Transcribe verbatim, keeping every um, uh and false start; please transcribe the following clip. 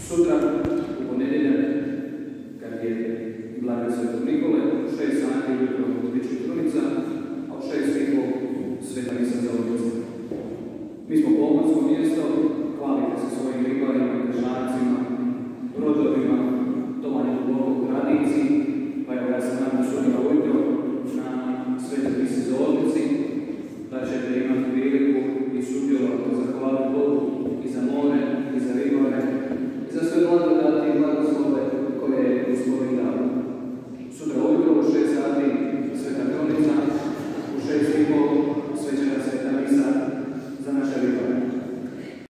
Sutra, u ponedjeljak, kad je blagdan Svetog Nikole, u šest sati ujutro bit će Trunica, a u šest i pol Sveta misa za Oljeca. Mi smo pomorsko mjesto, hvalite se svojim ribarima, križarcima,